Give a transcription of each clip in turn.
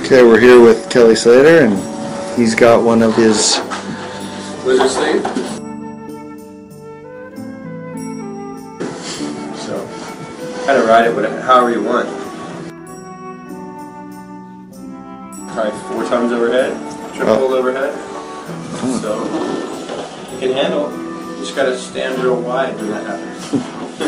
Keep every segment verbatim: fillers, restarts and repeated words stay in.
Okay, we're here with Kelly Slater, and he's got one of his Wizard sleep. So, kind of ride it whatever, however you want. Probably four times overhead, triple oh. overhead. Hmm. So, you can handle it. You just gotta stand real wide when that happens.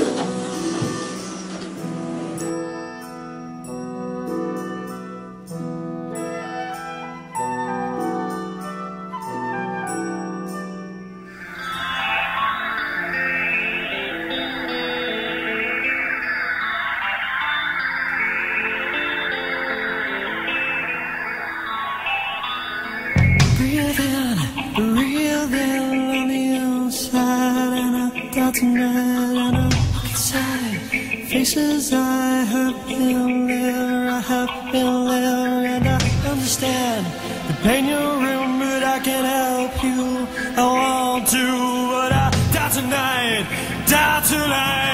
Breathe in, breathe in on the outside, and I doubt tonight, and I look inside. Faces I have been there, I have been there, and I understand the pain you're in, but I can help you. I want to, but I doubt tonight, doubt tonight.